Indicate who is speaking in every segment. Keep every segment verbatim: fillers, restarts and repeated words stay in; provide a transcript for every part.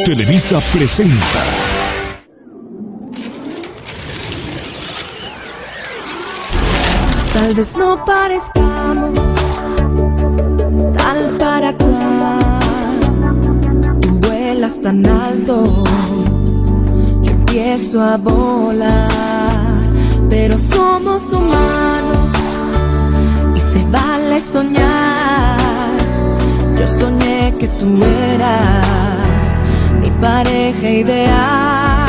Speaker 1: Televisa presenta.
Speaker 2: Tal vez no parezcamos tal para cual. Tú vuelas tan alto, yo empiezo a volar. Pero somos humanos y se vale soñar. Yo soñé que tú eras mi pareja ideal,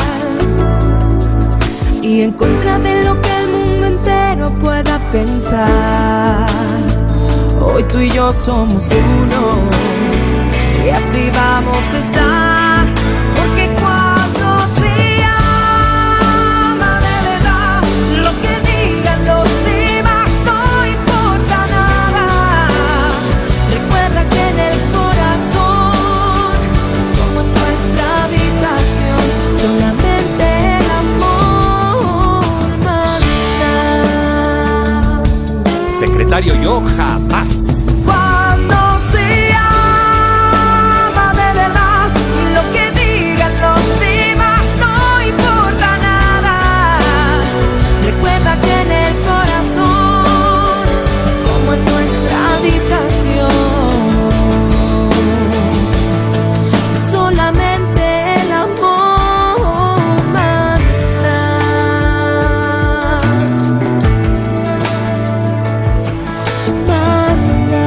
Speaker 2: y en contra de lo que el mundo entero pueda pensar, hoy tú y yo somos uno, y así vamos a estar. Porque cuando se ama de verdad, lo que digan los demás no importa nada. Recuerda que en el corazón, como en nuestra habitación, solamente el amor manda.
Speaker 3: Secretario, yo jamás.
Speaker 2: Cuando se ama de verdad, lo que digan los demás no importa nada. Recuerda que en el corazón, como en nuestra habitación, solamente el amor manda. Manda.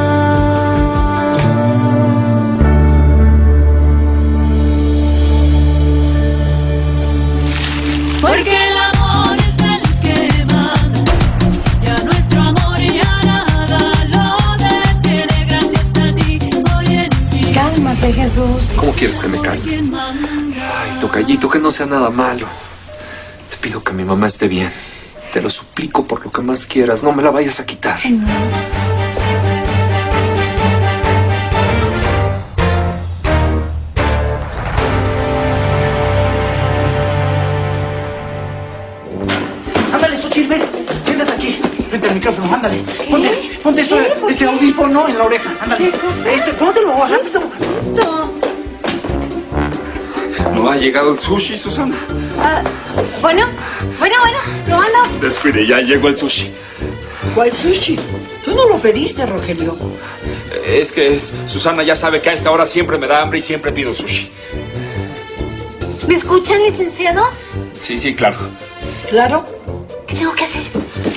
Speaker 4: Porque el amor es el que manda, y a nuestro amor ya nada lo detiene. Gracias a ti hoy en mí.
Speaker 5: Cálmate, Jesús.
Speaker 6: ¿Cómo quieres que me calme?
Speaker 4: ¿Quién manda?
Speaker 6: Ay, tocallito, que no sea nada malo. Te pido que mi mamá esté bien. Te lo suplico por lo que más quieras. No me la vayas a quitar.
Speaker 7: Ándale, Xochitl, ven. Siéntate aquí, frente al micrófono, ándale. Ponte, ponte esto, este audífono en la oreja, ándale. Este, póntelo, rápido.
Speaker 6: ¿No ha llegado el sushi, Susana?
Speaker 5: Ah, bueno, bueno, bueno, probando.
Speaker 6: Descuide, ya llegó el sushi.
Speaker 7: ¿Cuál sushi? Tú no lo pediste, Rogelio.
Speaker 6: Es que es, Susana ya sabe que a esta hora siempre me da hambre y siempre pido sushi.
Speaker 5: ¿Me escuchan, licenciado?
Speaker 6: Sí, sí, claro.
Speaker 7: ¿Claro?
Speaker 5: ¿Qué tengo que hacer?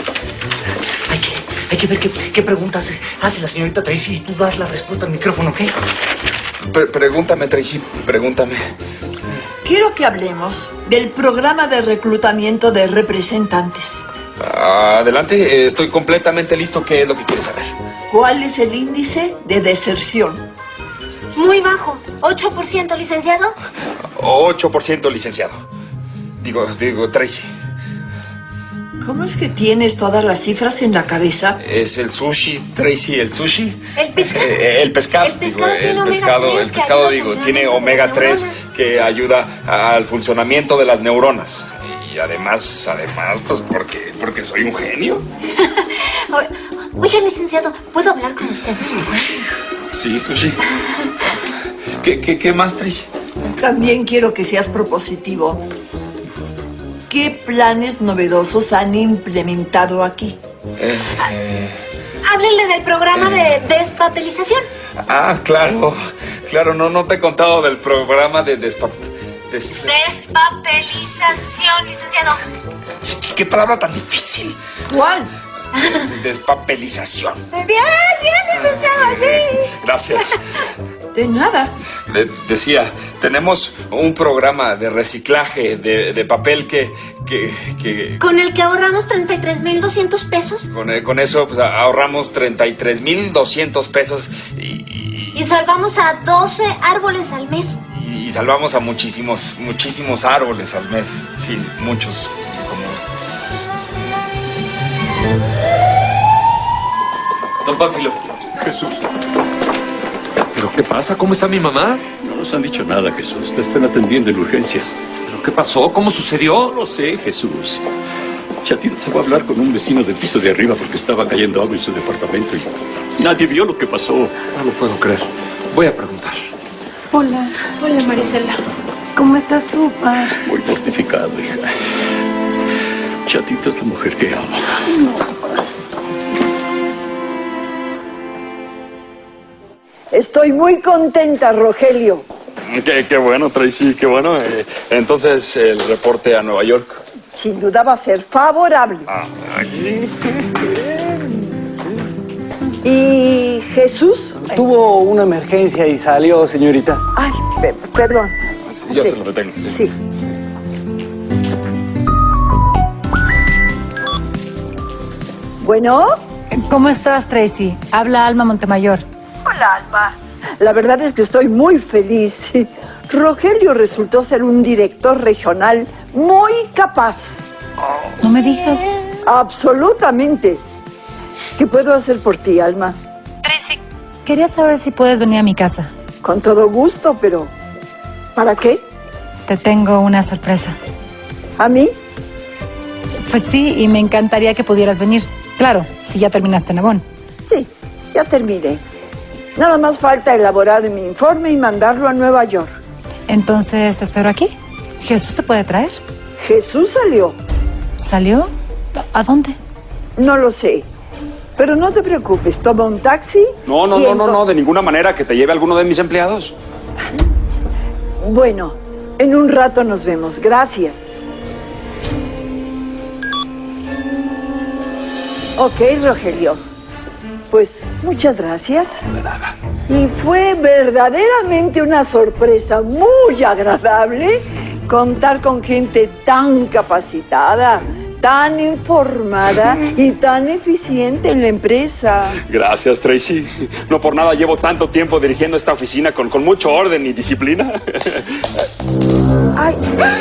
Speaker 7: Hay que, hay que ver qué, qué preguntas hace, hace la señorita Tracy y tú das la respuesta al micrófono, ¿ok?
Speaker 6: Pre- pregúntame, Tracy, pregúntame.
Speaker 8: Quiero que hablemos del programa de reclutamiento de representantes.
Speaker 6: Adelante, eh, estoy completamente listo. ¿Qué es lo que quieres saber?
Speaker 8: ¿Cuál es el índice de deserción?
Speaker 5: Muy bajo. ¿ocho por ciento, licenciado?
Speaker 6: ocho por ciento, licenciado. Digo, digo, Tracy.
Speaker 8: ¿Cómo es que tienes todas las cifras en la cabeza?
Speaker 6: ¿Es el sushi, Tracy, el sushi?
Speaker 5: El pescado.
Speaker 6: Eh, el pescado.
Speaker 5: El pescado
Speaker 6: digo,
Speaker 5: tiene
Speaker 6: el
Speaker 5: omega
Speaker 6: pescado,
Speaker 5: tres
Speaker 6: el
Speaker 5: que
Speaker 6: pescado,
Speaker 5: ayuda al
Speaker 6: digo, tiene
Speaker 5: funcionamiento de
Speaker 6: omega
Speaker 5: las
Speaker 6: tres
Speaker 5: neuronas.
Speaker 6: que ayuda al funcionamiento de las neuronas. Y además, además, pues porque, porque soy un genio.
Speaker 5: Oiga, licenciado, ¿puedo hablar con usted?
Speaker 6: Sí, sushi. ¿Qué, qué, qué más, Tracy?
Speaker 8: También quiero que seas propositivo. ¿Qué planes novedosos han implementado aquí?
Speaker 6: Eh, eh,
Speaker 5: Háblenle del programa de despapelización.
Speaker 6: ah, claro, claro, no, no te he contado del programa de despa... des-
Speaker 5: Despapelización, licenciado.
Speaker 6: ¿Qué, qué palabra tan difícil?
Speaker 8: ¿Cuál?
Speaker 6: Despapelización.
Speaker 5: Bien, bien, licenciado, sí.
Speaker 6: Gracias.
Speaker 8: De nada.
Speaker 6: Le decía, tenemos un programa de reciclaje de, de papel que, que, que
Speaker 5: ¿Con el que ahorramos treinta y tres mil doscientos pesos?
Speaker 6: con, con eso pues, ahorramos treinta y tres mil doscientos pesos y, y,
Speaker 5: Y salvamos a doce árboles al mes.
Speaker 6: y salvamos a muchísimos, muchísimos árboles al mes. Sí, muchos. Como... Don Pánfilo.
Speaker 1: Jesús.
Speaker 6: ¿Pero qué pasa? ¿Cómo está mi mamá?
Speaker 1: No nos han dicho nada, Jesús. Te están atendiendo en urgencias.
Speaker 6: ¿Pero qué pasó? ¿Cómo sucedió?
Speaker 1: No lo sé, Jesús. Chatita se fue a hablar con un vecino del piso de arriba porque estaba cayendo agua en su departamento y nadie vio lo que pasó.
Speaker 6: No lo puedo creer. Voy a preguntar.
Speaker 9: Hola.
Speaker 10: Hola, Marisela.
Speaker 9: ¿Cómo estás tú, pa?
Speaker 1: Muy mortificado, hija. Chatita es la mujer que amo.
Speaker 8: Estoy muy contenta, Rogelio.
Speaker 11: Qué, qué bueno, Tracy, qué bueno. Eh, entonces, el reporte a Nueva York.
Speaker 8: Sin duda va a ser favorable.
Speaker 11: Ah, sí.
Speaker 8: ¿Y Jesús?
Speaker 7: Tuvo una emergencia y salió, señorita.
Speaker 8: Ay, pe- perdón.
Speaker 11: Sí, yo
Speaker 8: Sí.
Speaker 11: se lo retengo, sí.
Speaker 8: Sí. Bueno.
Speaker 10: ¿Cómo estás, Tracy? Habla Alma Montemayor.
Speaker 8: Hola, Alma. La verdad es que estoy muy feliz. Rogelio resultó ser un director regional muy capaz.
Speaker 10: No me digas.
Speaker 8: Absolutamente. ¿Qué puedo hacer por ti, Alma?
Speaker 10: Tracy, quería saber si puedes venir a mi casa.
Speaker 8: Con todo gusto, pero ¿para qué?
Speaker 10: Te tengo una sorpresa.
Speaker 8: ¿A mí?
Speaker 10: Pues sí, y me encantaría que pudieras venir. Claro, si ya terminaste en Avon.
Speaker 8: Sí, ya terminé. Nada más falta elaborar mi informe y mandarlo a Nueva York.
Speaker 10: Entonces, ¿te espero aquí? ¿Jesús te puede traer?
Speaker 8: Jesús salió.
Speaker 10: ¿Salió? ¿A dónde?
Speaker 8: No lo sé. Pero no te preocupes, toma un taxi.
Speaker 11: No, no,
Speaker 8: y
Speaker 11: no, no,
Speaker 8: ento-
Speaker 11: no, de ninguna manera que te lleve alguno de mis empleados.
Speaker 8: Bueno, en un rato nos vemos. Gracias. Ok, Rogelio. Pues muchas gracias.
Speaker 11: De nada.
Speaker 8: Y fue verdaderamente una sorpresa muy agradable contar con gente tan capacitada, tan informada y tan eficiente en la empresa.
Speaker 11: Gracias, Tracy. No por nada llevo tanto tiempo dirigiendo esta oficina con, con mucho orden y disciplina.
Speaker 8: Ay.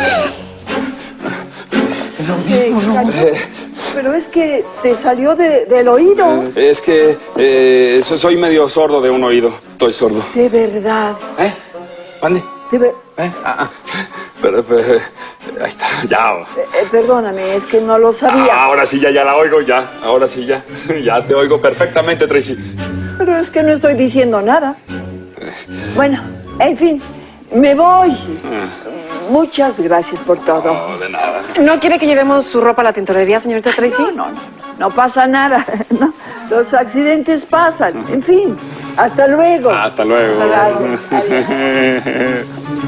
Speaker 8: Sí, cariño, pero es que te salió de- del oído.
Speaker 11: Es que eh, so- soy medio sordo de un oído. Estoy sordo.
Speaker 8: De verdad.
Speaker 11: ¿Eh? ¿Mande?
Speaker 8: De ver-
Speaker 11: ¿Eh? Ah, ah. Pero, pero, eh, ahí está, ya.
Speaker 8: eh, eh, perdóname, es que no lo sabía.
Speaker 11: Ah, ahora sí, ya, ya la oigo, ya. Ahora sí, ya. Ya te oigo perfectamente, Tracy.
Speaker 8: Pero es que no estoy diciendo nada. Bueno, en fin, me voy. Muchas gracias por todo.
Speaker 11: No, de nada.
Speaker 10: ¿No quiere que llevemos su ropa a la tintorería, señorita Tracy?
Speaker 8: No, no, no, no pasa nada. No, los accidentes pasan. En fin, hasta luego.
Speaker 11: Hasta luego.
Speaker 8: Hasta luego. Adiós.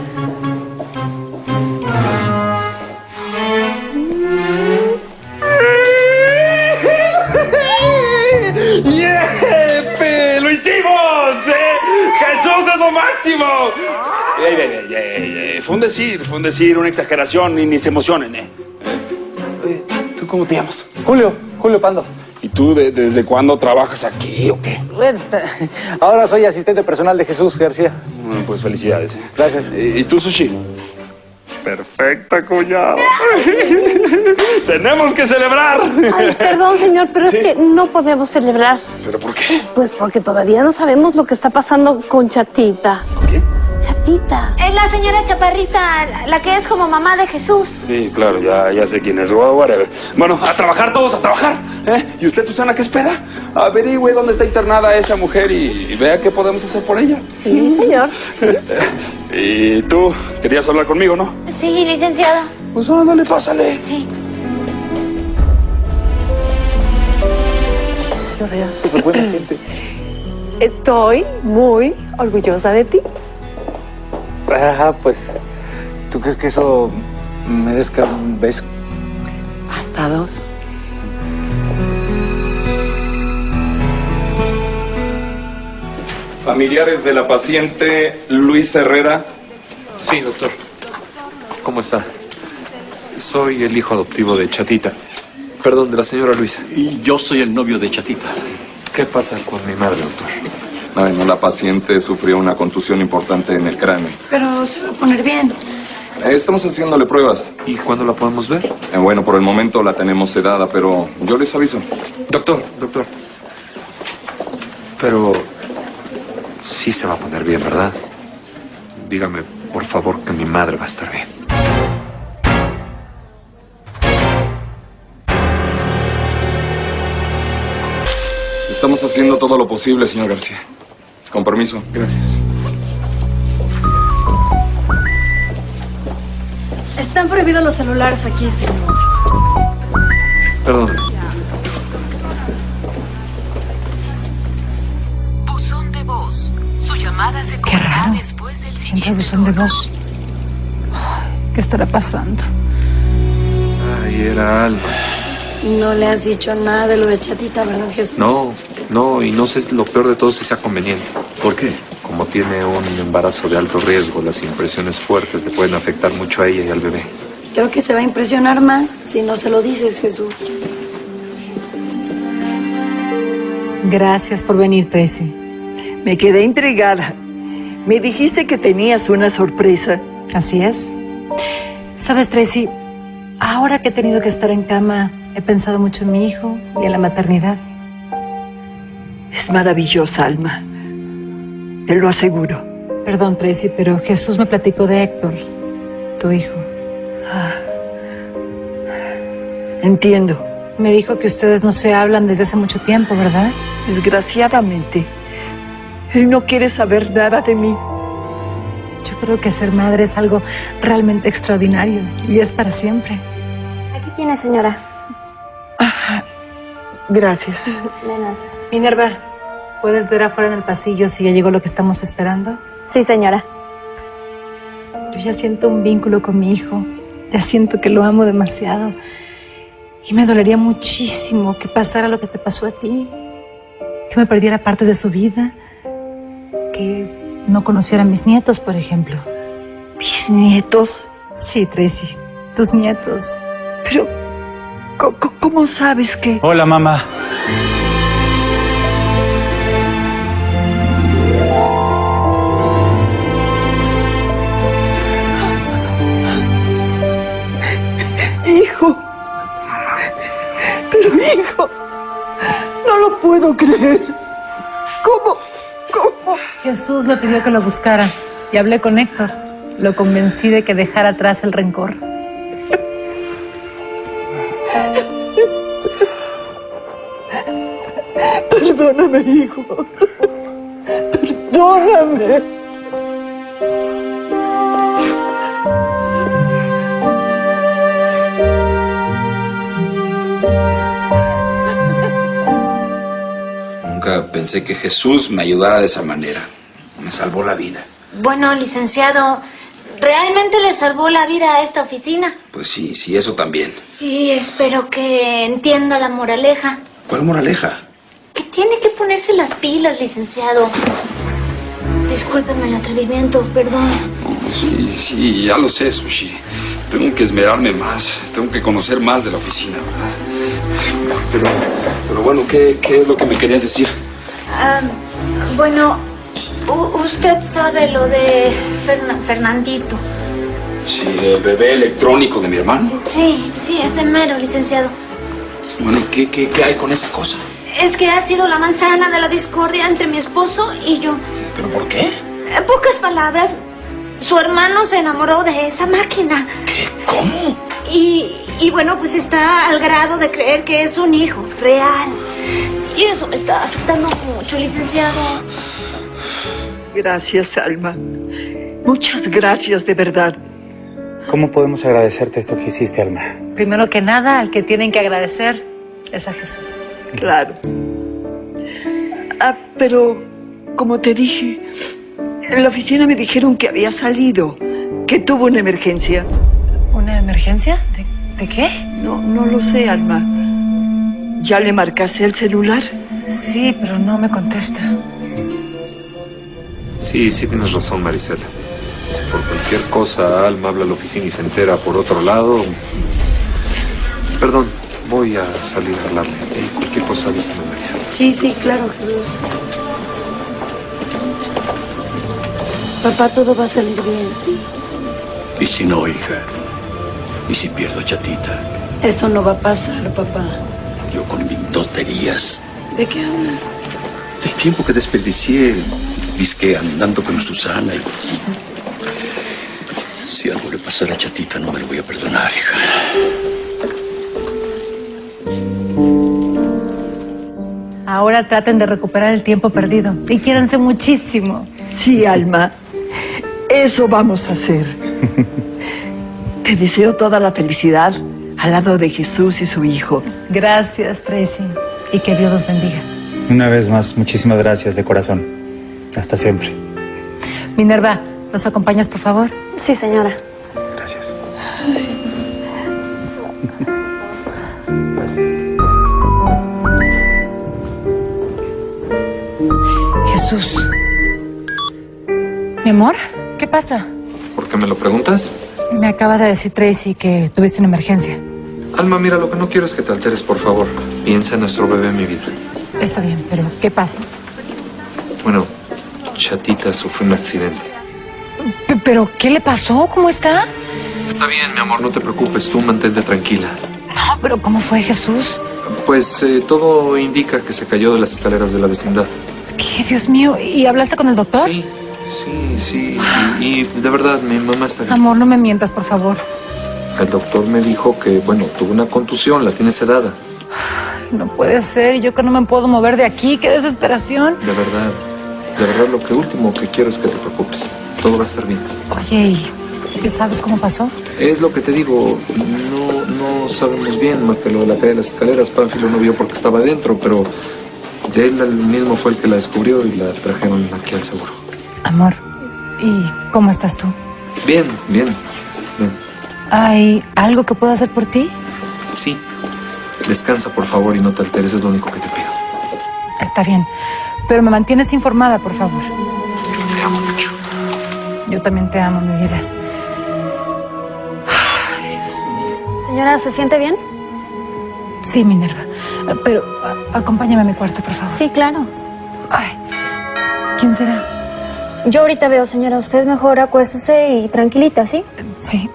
Speaker 11: ¡Yepe! ¡Lo hicimos! ¿Eh? ¡Jesús es lo máximo! Ey, ey, ey, ey, ey. Fue un decir, fue un decir, una exageración, ni, ni se emocionen, ¿eh?
Speaker 7: Oye, ¿tú cómo te llamas? Julio, Julio Pando.
Speaker 11: ¿Y tú de- desde cuándo trabajas aquí o qué?
Speaker 7: Bueno, ahora soy asistente personal de Jesús García.
Speaker 11: Bueno, pues felicidades. ¿eh?
Speaker 7: Gracias.
Speaker 11: ¿Y, y tú, Sushi? Perfecta, cuñado. Tenemos que celebrar.
Speaker 12: Ay, perdón, señor, pero
Speaker 11: Sí.
Speaker 12: es que no podemos celebrar.
Speaker 11: ¿Pero por qué?
Speaker 12: Pues porque todavía no sabemos lo que está pasando con Chatita.
Speaker 11: ¿Qué?
Speaker 12: Chatita.
Speaker 5: Es la señora Chaparrita, la, la que es como mamá de Jesús.
Speaker 11: Sí, claro, ya, ya sé quién es. Well, whatever. Bueno, a trabajar todos, a trabajar. ¿eh? ¿Y usted, Susana, qué espera? Averigüe dónde está internada esa mujer y, y vea qué podemos hacer por ella.
Speaker 12: Sí, señor.
Speaker 11: Y tú, querías hablar conmigo, ¿no?
Speaker 5: Sí, licenciada.
Speaker 11: Pues ándale, pásale.
Speaker 5: Sí.
Speaker 7: Ahora ya, súper buena gente.
Speaker 12: Estoy muy orgullosa de ti.
Speaker 7: Ah, pues, ¿tú crees que eso merezca un beso?
Speaker 12: Hasta dos.
Speaker 13: Familiares de la paciente Luis Herrera.
Speaker 6: Sí, doctor. ¿Cómo está? Soy el hijo adoptivo de Chatita. Perdón, de la señora Luisa.
Speaker 1: Y yo soy el novio de Chatita.
Speaker 6: ¿Qué pasa con mi madre, doctor?
Speaker 13: Bueno, la paciente sufrió una contusión importante en el cráneo.
Speaker 9: Pero se va a poner bien.
Speaker 13: Eh, Estamos haciéndole pruebas.
Speaker 6: ¿Y cuándo la podemos ver?
Speaker 13: Eh, Bueno, por el momento la tenemos sedada, pero yo les aviso.
Speaker 6: Doctor, doctor. Pero sí se va a poner bien, ¿verdad? Dígame, por favor, que mi madre va a estar bien.
Speaker 13: Estamos haciendo todo lo posible, señor García. Con permiso.
Speaker 6: Gracias.
Speaker 9: Están prohibidos los celulares aquí, señor.
Speaker 6: Perdón.
Speaker 14: Buzón de voz. Su llamada se
Speaker 10: Qué
Speaker 14: cortará
Speaker 10: raro.
Speaker 14: después del
Speaker 10: Entra
Speaker 14: siguiente
Speaker 10: buzón de
Speaker 14: tono.
Speaker 10: voz. Ay, ¿qué estará pasando?
Speaker 6: Ay, era Alma.
Speaker 9: No le has dicho nada de lo de Chatita, ¿verdad, Jesús?
Speaker 6: No, no, y no sé lo peor de todo si sea conveniente.
Speaker 1: ¿Por qué?
Speaker 6: Como tiene un embarazo de alto riesgo, las impresiones fuertes le pueden afectar mucho a ella y al bebé.
Speaker 9: Creo que se va a impresionar más si no se lo dices, Jesús.
Speaker 10: Gracias por venir, Tracy.
Speaker 8: Me quedé intrigada. Me dijiste que tenías una sorpresa.
Speaker 10: Así es. Sabes, Tracy, ahora que he tenido que estar en cama, he pensado mucho en mi hijo y en la maternidad.
Speaker 8: Es maravillosa, Alma. Te lo aseguro.
Speaker 10: Perdón, Tracy, pero Jesús me platicó de Héctor, tu hijo.
Speaker 8: Ah, entiendo.
Speaker 10: Me dijo que ustedes no se hablan desde hace mucho tiempo, ¿verdad?
Speaker 8: Desgraciadamente, él no quiere saber nada de mí.
Speaker 10: Yo creo que ser madre es algo realmente extraordinario y es para siempre.
Speaker 12: Aquí tiene, señora.
Speaker 8: Ah, gracias.
Speaker 12: De nada.
Speaker 10: Minerva, ¿puedes ver afuera en el pasillo si ya llegó lo que estamos esperando?
Speaker 12: Sí, señora.
Speaker 10: Yo ya siento un vínculo con mi hijo. Ya siento que lo amo demasiado. Y me dolería muchísimo que pasara lo que te pasó a ti. Que me perdiera partes de su vida. Que no conociera a mis nietos, por ejemplo.
Speaker 8: ¿Mis nietos?
Speaker 10: Sí, Tracy, tus nietos.
Speaker 8: Pero, ¿cómo, cómo sabes que...?
Speaker 15: Hola, mamá.
Speaker 8: Hijo. Pero hijo, no lo puedo creer. ¿Cómo? ¿Cómo?
Speaker 10: Jesús me pidió que lo buscara y hablé con Héctor. Lo convencí de que dejara atrás el rencor.
Speaker 8: Perdóname, hijo. Perdóname.
Speaker 16: Nunca pensé que Jesús me ayudara de esa manera. Me salvó la vida.
Speaker 5: Bueno, licenciado, ¿realmente le salvó la vida a esta oficina?
Speaker 16: Pues sí, sí, eso también.
Speaker 5: Y espero que entienda la moraleja.
Speaker 16: ¿Cuál moraleja?
Speaker 5: Que tiene que ponerse las pilas, licenciado. Discúlpeme el atrevimiento, perdón.
Speaker 16: Oh, sí, sí, ya lo sé, Sushi. Tengo que esmerarme más. Tengo que conocer más de la oficina, ¿verdad? Pero, pero bueno, ¿qué, qué es lo que me querías decir?
Speaker 5: Um, bueno, u- usted sabe lo de Ferna- Fernandito.
Speaker 16: Sí, el bebé electrónico de mi hermano.
Speaker 5: Sí, sí, ese mero, licenciado.
Speaker 16: Bueno, ¿qué, qué, qué hay con esa cosa?
Speaker 5: Es que ha sido la manzana de la discordia entre mi esposo y yo.
Speaker 16: ¿Pero por qué?
Speaker 5: En pocas palabras, su hermano se enamoró de esa máquina.
Speaker 16: ¿Qué? ¿Cómo?
Speaker 5: Y, y bueno, pues está al grado de creer que es un hijo real. Y eso me está afectando mucho, licenciado.
Speaker 8: Gracias, Alma. Muchas gracias, de verdad.
Speaker 15: ¿Cómo podemos agradecerte esto que hiciste, Alma?
Speaker 10: Primero que nada, al que tienen que agradecer es a Jesús.
Speaker 8: Claro. Ah, pero, como te dije, en la oficina me dijeron que había salido, que tuvo una emergencia.
Speaker 10: ¿Una emergencia? ¿De, de qué?
Speaker 8: No, no lo sé, Alma. ¿Ya le marcaste el celular?
Speaker 10: Sí, pero no me contesta.
Speaker 6: Sí, sí tienes razón, Marisela. Si por cualquier cosa Alma habla a la oficina y se entera por otro lado... Perdón, voy a salir a hablarle. Eh, cualquier cosa avísame, Marisela.
Speaker 9: Sí, sí, claro, Jesús. Papá, todo va a salir bien, ¿sí?
Speaker 1: ¿Y si no, hija? ¿Y si pierdo a Chatita?
Speaker 9: Eso no va a pasar, papá.
Speaker 1: Yo con mis tonterías.
Speaker 9: ¿De qué hablas?
Speaker 1: Del tiempo que desperdicié, disque andando con Susana. Si algo le pasara a Chatita, no me lo voy a perdonar, hija.
Speaker 10: Ahora traten de recuperar el tiempo perdido y quiéranse muchísimo.
Speaker 8: Sí, Alma. Eso vamos a hacer. Te deseo toda la felicidad al lado de Jesús y su hijo.
Speaker 10: Gracias, Tracy. Y que Dios los bendiga.
Speaker 15: Una vez más, muchísimas gracias de corazón. Hasta siempre.
Speaker 10: Minerva, ¿los acompañas, por favor?
Speaker 12: Sí, señora.
Speaker 15: Gracias.
Speaker 10: Jesús. Mi amor, ¿qué pasa?
Speaker 6: ¿Por qué me lo preguntas?
Speaker 10: Me acaba de decir Tracy que tuviste una emergencia.
Speaker 6: Alma, mira, lo que no quiero es que te alteres, por favor. Piensa en nuestro bebé, mi vida.
Speaker 10: Está bien, pero ¿qué pasa?
Speaker 6: Bueno, Chatita sufrió un accidente.
Speaker 10: P- ¿Pero qué le pasó? ¿Cómo está?
Speaker 6: Está bien, mi amor, no te preocupes. Tú mantente tranquila.
Speaker 10: No, pero ¿cómo fue, Jesús?
Speaker 6: Pues eh, todo indica que se cayó de las escaleras de la vecindad.
Speaker 10: ¿Qué, Dios mío? ¿Y hablaste con el doctor?
Speaker 6: Sí, sí, sí. Y, y de verdad, mi mamá está bien.
Speaker 10: Amor, no me mientas, por favor.
Speaker 6: El doctor me dijo que, bueno, tuvo una contusión, la tiene sedada.
Speaker 10: No puede ser, yo que no me puedo mover de aquí, qué desesperación.
Speaker 6: De verdad, de verdad, lo que último que quiero es que te preocupes. Todo va a estar bien.
Speaker 10: Oye, ¿y qué sabes cómo pasó?
Speaker 6: Es lo que te digo, no, no sabemos bien más que lo de la caída de las escaleras. Pánfilo no vio porque estaba adentro, pero él mismo fue el que la descubrió y la trajeron aquí al seguro.
Speaker 10: Amor, ¿y cómo estás tú?
Speaker 6: Bien, bien, bien.
Speaker 10: ¿Hay algo que pueda hacer por ti?
Speaker 6: Sí. Descansa, por favor, y no te alteres, es lo único que te pido.
Speaker 10: Está bien, pero me mantienes informada, por favor.
Speaker 6: Te amo mucho.
Speaker 10: Yo también te amo, mi vida. Ay, Dios mío.
Speaker 12: Señora, ¿se siente bien?
Speaker 10: Sí, Minerva, pero a- acompáñame a mi cuarto, por favor.
Speaker 12: Sí, claro.
Speaker 10: Ay, ¿quién será?
Speaker 12: Yo ahorita veo, señora. Usted mejor acuéstese y tranquilita, ¿sí?
Speaker 10: Sí.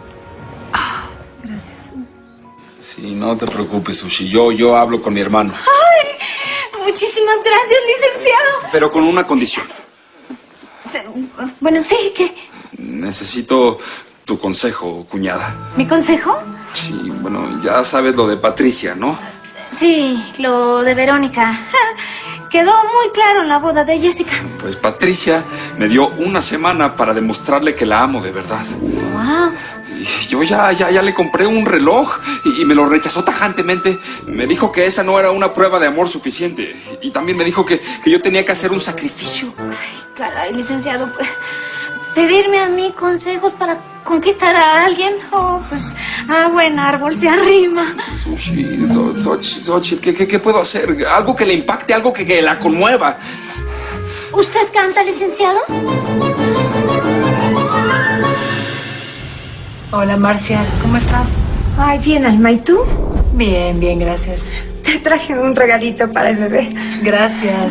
Speaker 16: Sí, no te preocupes, Sushi. Yo, yo hablo con mi hermano.
Speaker 5: ¡Ay! Muchísimas gracias, licenciado.
Speaker 16: Pero con una condición.
Speaker 5: Se- Bueno, sí, ¿qué?
Speaker 16: Necesito tu consejo, cuñada.
Speaker 5: ¿Mi consejo?
Speaker 16: Sí, bueno, ya sabes lo de Patricia, ¿no?
Speaker 5: Sí, lo de Verónica. Quedó muy claro en la boda de Jessica.
Speaker 16: Pues Patricia me dio una semana para demostrarle que la amo de verdad.
Speaker 5: Wow.
Speaker 16: Y yo ya, ya, ya le compré un reloj y, y me lo rechazó tajantemente. Me dijo que esa no era una prueba de amor suficiente. Y también me dijo que, que yo tenía que hacer un sacrificio.
Speaker 5: Ay, caray, licenciado. pues, Pedirme a mí consejos para conquistar a alguien. Oh, pues a buen árbol se arrima.
Speaker 16: Sushi, So- Xochitl, Xochitl, ¿qué, qué, qué puedo hacer? Algo que le impacte, algo que, que la conmueva.
Speaker 5: ¿Usted canta, licenciado?
Speaker 10: Hola, Marcia, ¿cómo estás?
Speaker 17: Ay, bien, Alma, ¿y tú?
Speaker 10: Bien, bien, gracias.
Speaker 17: Te traje un regalito para el bebé.
Speaker 10: Gracias.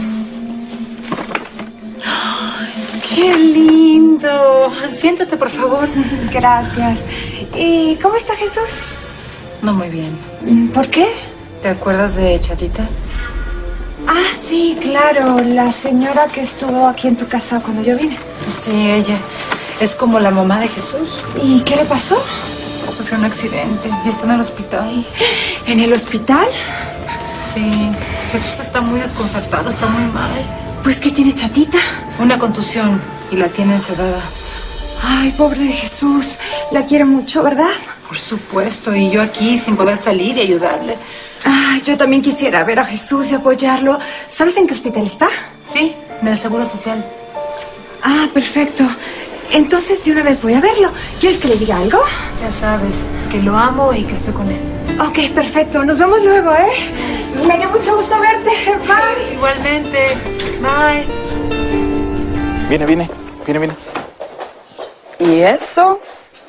Speaker 17: ¡Qué lindo!
Speaker 10: Siéntate, por favor.
Speaker 17: Gracias. ¿Y cómo está Jesús?
Speaker 10: No muy bien.
Speaker 17: ¿Por qué?
Speaker 10: ¿Te acuerdas de Chatita?
Speaker 17: Ah, sí, claro, la señora que estuvo aquí en tu casa cuando yo vine.
Speaker 10: Sí, ella. Es como la mamá de Jesús.
Speaker 17: ¿Y qué le pasó?
Speaker 10: Sufrió un accidente y está en el hospital.
Speaker 17: ¿En el hospital?
Speaker 10: Sí. Jesús está muy desconcertado, está muy mal.
Speaker 17: Pues, ¿qué tiene Chatita?
Speaker 10: Una contusión y la tiene sedada.
Speaker 17: Ay, pobre de Jesús. La quiere mucho, ¿verdad?
Speaker 10: Por supuesto, y yo aquí sin poder salir y ayudarle.
Speaker 17: Ay, yo también quisiera ver a Jesús y apoyarlo. ¿Sabes en qué hospital está?
Speaker 10: Sí, en el Seguro Social.
Speaker 17: Ah, perfecto. Entonces, de una vez voy a verlo. ¿Quieres que le diga algo?
Speaker 10: Ya sabes, que lo amo y que estoy con él.
Speaker 17: Ok, perfecto. Nos vemos luego, ¿eh? Me dio mucho gusto verte. Bye.
Speaker 10: Igualmente. Bye.
Speaker 15: Viene, viene, viene, viene.
Speaker 12: ¿Y eso?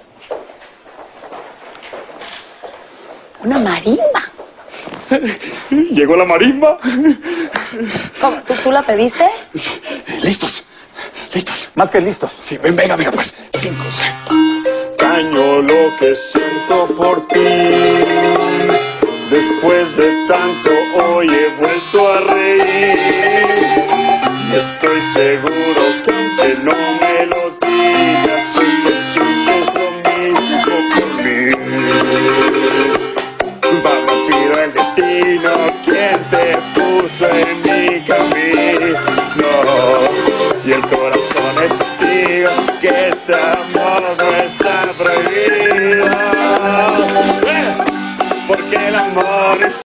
Speaker 12: Una marimba.
Speaker 16: Llegó la marimba.
Speaker 12: ¿Cómo? ¿Tú, tú la pediste?
Speaker 16: ¿Listos? ¿Listos?
Speaker 15: Más que listos.
Speaker 16: Sí, ven, venga, venga, pues. Cinco, seis.
Speaker 18: Extraño lo que siento por ti. Después de tanto hoy he vuelto a reír. Y estoy seguro que aunque no me lo digas, sé que sientes lo mismo por mí. Papá, ha sido el destino quien te puso en mi camino. Y el corazón es testigo que este amor no está prohibido. porque el amor es